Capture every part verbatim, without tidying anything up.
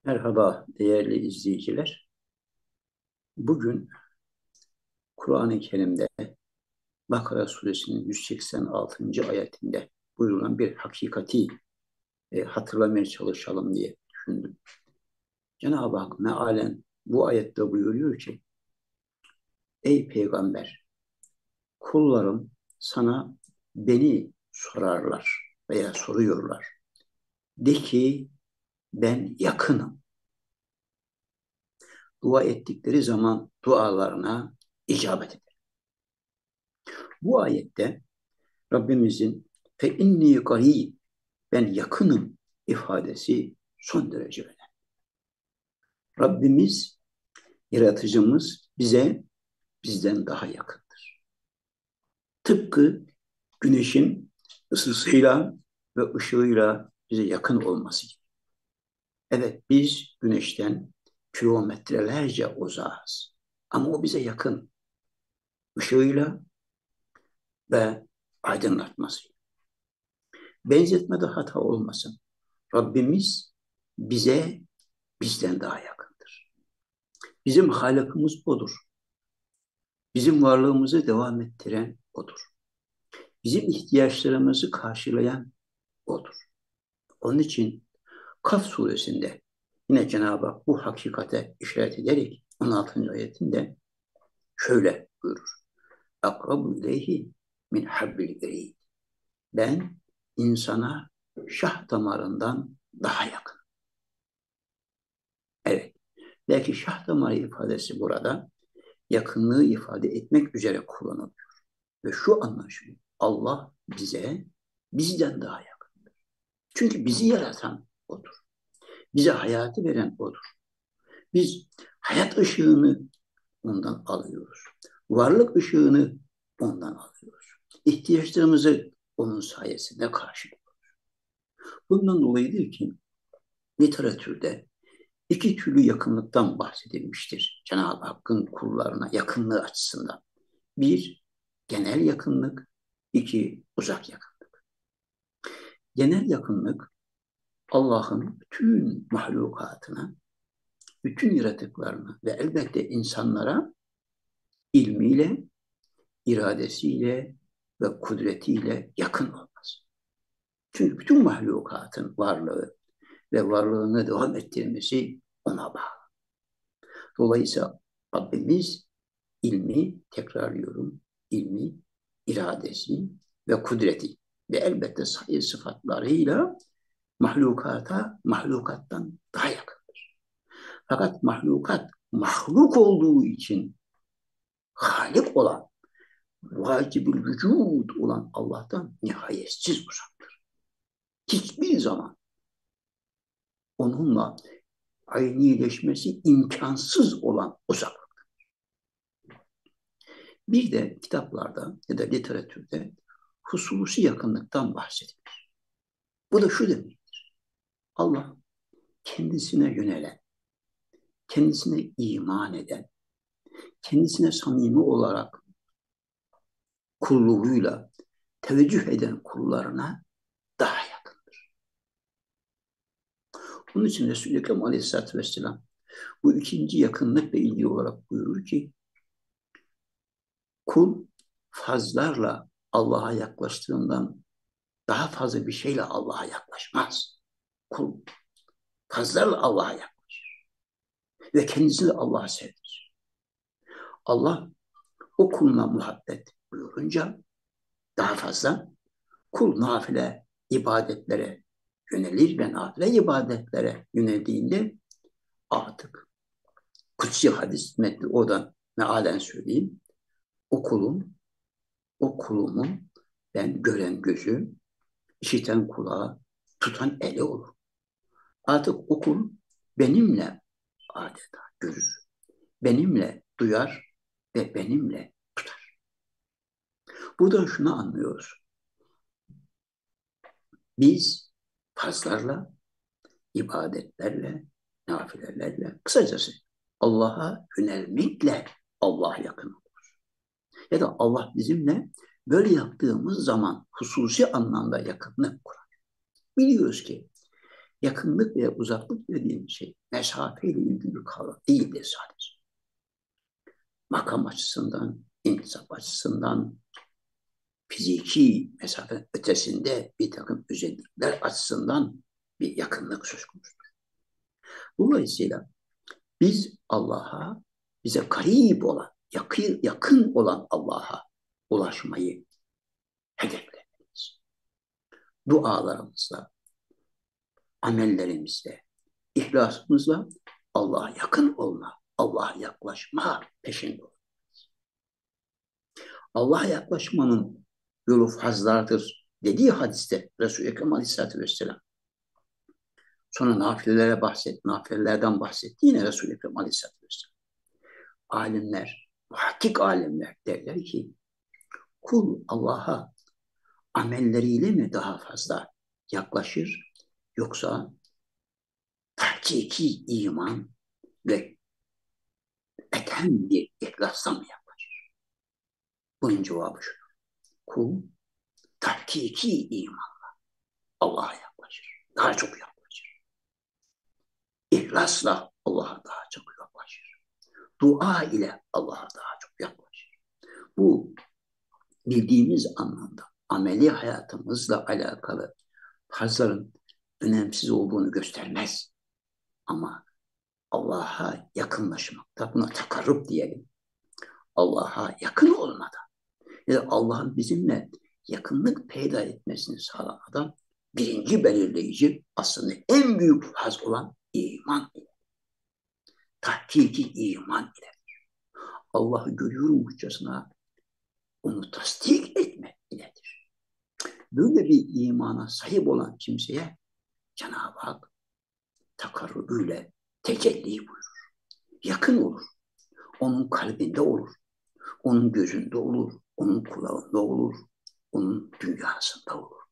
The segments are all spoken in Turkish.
Merhaba değerli izleyiciler. Bugün Kur'an-ı Kerim'de Bakara suresinin yüz seksen altıncı ayetinde buyurulan bir hakikati e, hatırlamaya çalışalım diye düşündüm. Cenab-ı Hak mealen bu ayette buyuruyor ki, ey peygamber, kullarım sana beni sorarlar veya soruyorlar. De ki ben yakınım. Dua ettikleri zaman dualarına icabet eder. Bu ayette Rabbimizin fe inni garib, ben yakınım ifadesi son derece önemli. Rabbimiz, yaratıcımız bize bizden daha yakındır. Tıpkı güneşin ısısıyla ve ışığıyla bize yakın olması gibi. Evet, biz güneşten kilometrelerce uzağız. Ama o bize yakın ışığıyla ve aydınlatmasıyla. Benzetmede hata olmasın. Rabbimiz bize bizden daha yakındır. Bizim Halık'ımız odur. Bizim varlığımızı devam ettiren odur. Bizim ihtiyaçlarımızı karşılayan odur. Onun için Kaf suresinde yine Cenab-ı Hak bu hakikate işaret ederek on altıncı ayetinde şöyle buyurur. Akrabu ileyhi min habbil verid. Ben insana şah damarından daha yakın. Evet. Belki şah damarı ifadesi burada yakınlığı ifade etmek üzere kullanılıyor. Ve şu anlaşılıyor. Allah bize bizden daha yakın. Çünkü bizi yaratan odur. Bize hayatı veren odur. Biz hayat ışığını ondan alıyoruz. Varlık ışığını ondan alıyoruz. İhtiyaçlarımızı onun sayesinde karşılıyoruz. Bundan dolayıdır ki literatürde iki türlü yakınlıktan bahsedilmiştir. Cenab-ı Hakk'ın kullarına yakınlığı açısından. Bir, genel yakınlık. İki, uzak yakınlık. Genel yakınlık Allah'ın bütün mahlukatına, bütün yaratıklarına ve elbette insanlara ilmiyle, iradesiyle ve kudretiyle yakın olması. Çünkü bütün mahlukatın varlığı ve varlığını devam ettirmesi ona bağlı. Dolayısıyla Rabbimiz ilmi, tekrarlıyorum, ilmi, iradesi ve kudreti ve elbette sayı sıfatlarıyla mahlukata, mahlukattan daha yakındır. Fakat mahlukat, mahluk olduğu için halik olan, vacibül vücud olan Allah'tan nihayetsiz uzaktır. Hiçbir zaman onunla aynileşmesi imkansız olan uzak. Bir de kitaplarda ya da literatürde hususi yakınlıktan bahsedilir. Bu da şu demektir. Allah kendisine yönelen, kendisine iman eden, kendisine samimi olarak kulluğuyla teveccüh eden kullarına daha yakındır. Bunun için Resul-i Ekrem Aleyhisselatü Vesselam bu ikinci yakınlıkla ilgili olarak buyurur ki kul fazlarla Allah'a yaklaştığından daha fazla bir şeyle Allah'a yaklaşmaz. Kul fazlarla Allah'a yaklaşır ve kendisini de Allah'a sevdirir. Allah o kuluna muhabbet buyurunca daha fazla kul nafile ibadetlere yönelir ve nafile ibadetlere yöneldiğinde artık kutsi hadis metni o da mealen söyleyeyim. O kulum, o kulumun ben gören gözü, işiten kulağı, tutan eli olur. Artık o kul benimle adeta görür. Benimle duyar ve benimle tutar. Buradan şunu anlıyoruz. Biz farzlarla, ibadetlerle, nafilelerle, kısacası Allah'a yönelmekle Allah'a yakın oluruz. Ya da Allah bizimle böyle yaptığımız zaman hususi anlamda yakınlık kurar. Biliyoruz ki Yakınlık ve uzaklık dediğim şey mesafeyle ilgili bir kavram değildir sadece. Makam açısından, intisap açısından, fiziki mesafe ötesinde bir takım özellikler açısından bir yakınlık söz konusudur. Dolayısıyla biz Allah'a, bize garip olan, yakın, yakın olan Allah'a ulaşmayı hedeflemeliyiz. Dualarımızla, amellerimizle, ihlasımızla Allah'a yakın olma, Allah'a yaklaşma peşinde olmalıyız. Allah'a yaklaşmanın yolu fazlardır dediği hadiste Resul-i Ekrem Aleyhisselatü Vesselam. Sonra nafilelere bahset, nafilelerden bahsetti yine Resul-i Ekrem Aleyhisselatü Vesselam. Alimler, muhakkik alimler derler ki kul Allah'a amelleriyle mi daha fazla yaklaşır yoksa tahkiki iman ve eten bir ihlasla mı yaklaşır? Bunun cevabı şu. Kul tahkiki imanla Allah'a yaklaşır. Daha çok yaklaşır. İhlasla Allah'a daha çok yaklaşır. Dua ile Allah'a daha çok yaklaşır. Bu bildiğimiz anlamda ameli hayatımızla alakalı farzların önemsiz olduğunu göstermez. Ama Allah'a yakınlaşmakta, buna takarrub diyelim. Allah'a yakın olmada ya da Allah'ın bizimle yakınlık peyda etmesini sağlamada birinci belirleyici aslında en büyük faz olan iman ile. Tahkiki iman ile. Allah'ı görüyormuşçasına onu tasdik etmek iledir. Böyle bir imana sahip olan kimseye Cenab-ı Hak takarrubuyla tecelli buyurur. Yakın olur. Onun kalbinde olur. Onun gözünde olur. Onun kulağında olur. Onun dünyasında olur.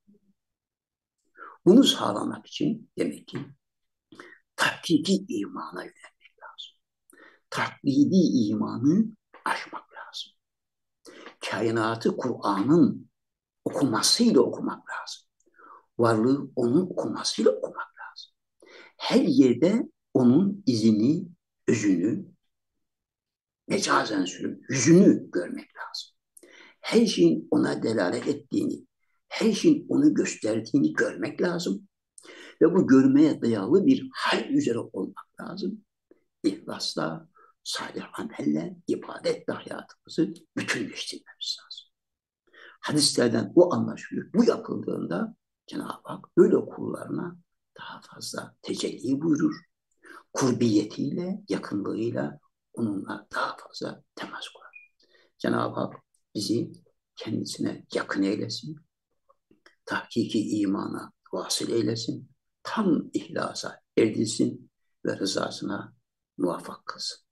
Bunu sağlamak için demek ki tahkiki imana yönelmek lazım. Taklidi imanı aşmak lazım. Kainatı Kur'an'ın okumasıyla okumak lazım. Varlığı onun okumasıyla okumak lazım. Her yerde onun izini, özünü, mecazen sürüm, yüzünü görmek lazım. Her şeyin ona delalet ettiğini, her şeyin onu gösterdiğini görmek lazım. Ve bu görmeye dayalı bir hal üzere olmak lazım. İhlasla, salih amelle, ibadetle hayatımızı bütünleştirmemiz lazım. Hadislerden o anlaşılıyor. Bu yapıldığında Cenab-ı Hak böyle kullarına daha fazla tecelli buyurur. Kurbiyetiyle, yakınlığıyla onunla daha fazla temas kurar. Cenab-ı Hak bizi kendisine yakın eylesin. Tahkiki imana vasıl eylesin. Tam ihlasa erdirsin ve rızasına muvaffak kılsın.